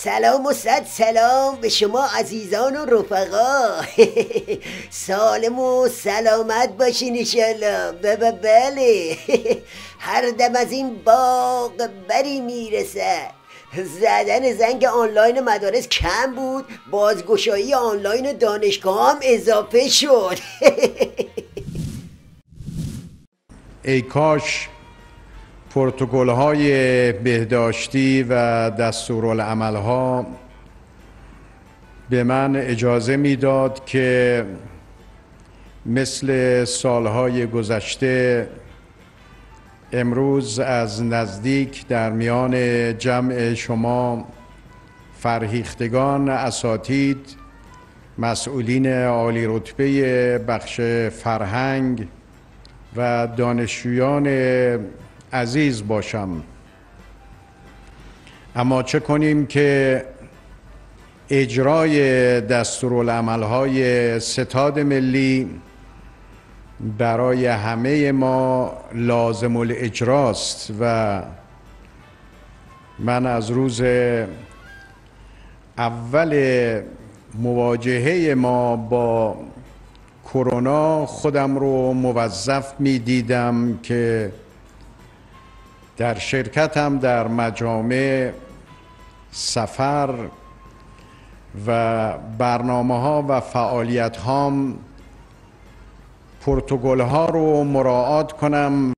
سلام و صد سلام به شما عزیزان و رفقا. سالم و سلامت باشین انشالله. بله. هر دم از این باغ بری میرسه. زدن زنگ آنلاین مدارس کم بود، بازگشایی آنلاین دانشگاه هم اضافه شد. ای کاش پروتکل‌های بهداشتی و دستورالعمل‌ها به من اجازه میداد که مثل سالهای گذشته امروز از نزدیک در میان جمع شما فرهیختگان، اساتید، مسئولین عالی رتبه بخش فرهنگ و دانشجویان عزیز باشم. اما چه کنیم که اجرای دستورالعمل‌های ستاد ملی برای همه ما لازم الاجراست و من از روز اول مواجهه ما با کرونا خودم رو موظف می دیدم که در شرکتم در مجامع، سفر و برنامه‌ها و فعالیت‌هام پروتکل‌ها رو مراعات کنم.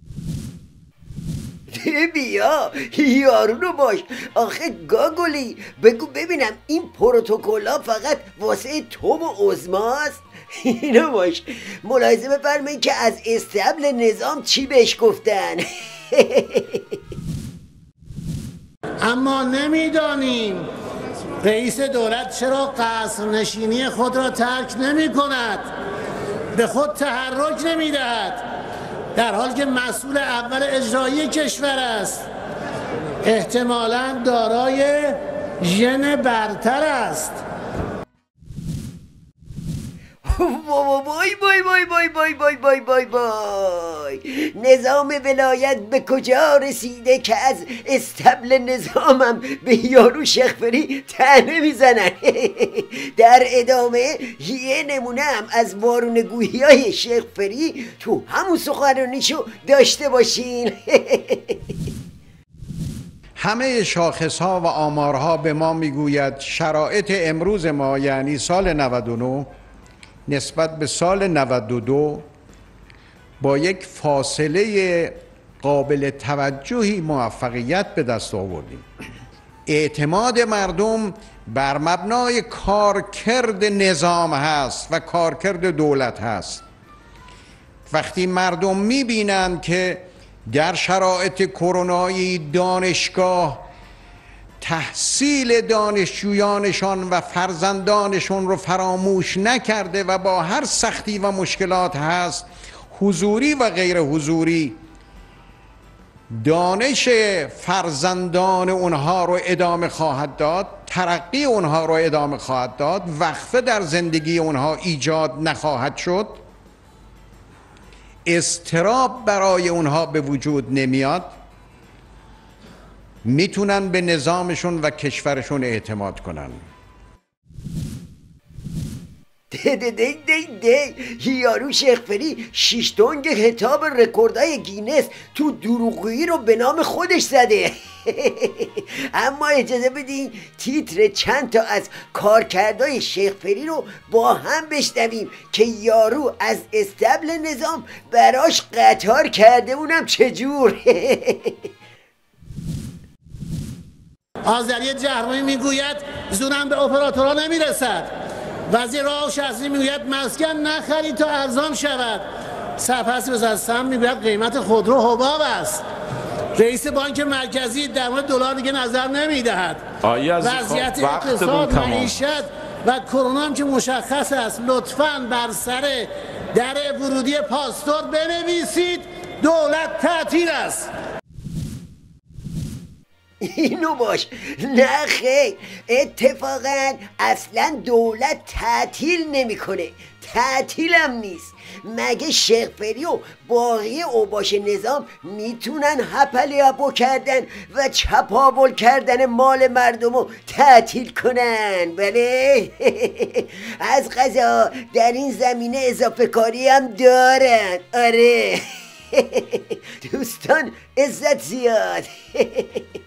بیا یارو رو باش. آخه گاگولی بگو ببینم این پروتکل‌ها فقط واسه تو و عظماست؟ اینو باش ملاحظه بفرمایید که از استبل نظام چی بهش گفتن. اما نمیدانیم رئیس دولت چرا قصر نشینی خود را ترک نمی کند، به خود تحرک نمی دهد، در حالی که مسئول اول اجرایی کشور است، احتمالاً دارای ژن برتر است. وای وای وای وای وای وای وای وای وای، نظام ولایت به کجا رسیده که از استبل نظامم به یارو شیخفری طعنه میزنن. در ادامه یه نمونه هم از وارونگویی های شیخفری تو همون سخنرانیشو داشته باشین. همه شاخص‌ها و آمارها به ما میگوید شرایط امروز ما، یعنی سال 99 نسبت به سال 92 با یک فاصله قابل توجهی موفقیت به دست آوردیم. اعتماد مردم بر مبنای کارکرد نظام هست و کارکرد دولت هست. وقتی مردم میبینند که در شرایط کرونایی دانشگاه تحصیل دانشجویانشان و فرزندانشون رو فراموش نکرده و با هر سختی و مشکلات هست، حضوری و غیر حضوری، دانش فرزندان اونها رو ادامه خواهد داد، ترقی اونها رو ادامه خواهد داد، وقفه در زندگی اونها ایجاد نخواهد شد، اضطراب برای اونها به وجود نمیاد، میتونن به نظامشون و کشورشون اعتماد کنن. یارو شیخفری 6 تنگ کتاب رکوردهای گینس تو دروغگویی رو به نام خودش زده. اما اجازه بدین تیتر چند تا از کارکردهای شیخفری رو با هم بشنویم که یارو از استبل نظام براش قطار کرده، اونم چجور. آذری جهرمی میگوید زونم به اپراتورها نمیرسد. وزیر راه و شهرسازی میگوید مسکن نخرید تا ارزان شود. سرپرست وزارت میگوید قیمت خودرو حباب است. رئیس بانک مرکزی در مورد دلار دیگه نظر نمیدهد. وضعیت اقتصاد، معیشت و کرونا هم که مشخص است. لطفاً بر سر در ورودی پاستور بنویسید دولت تعطیل است. اینو باش. نه خیر، اتفاقا اصلا دولت تعطیل نمیکنه، تعطیلم نیست. مگه شیخ فری و باقی اوباش نظام میتونن هپلی ابو کردن و چپاول کردن مال مردم رو تعطیل کنن؟ بله. از قضا در این زمینه اضافه کاری هم دارن. آره. دوستان عزت زیاد.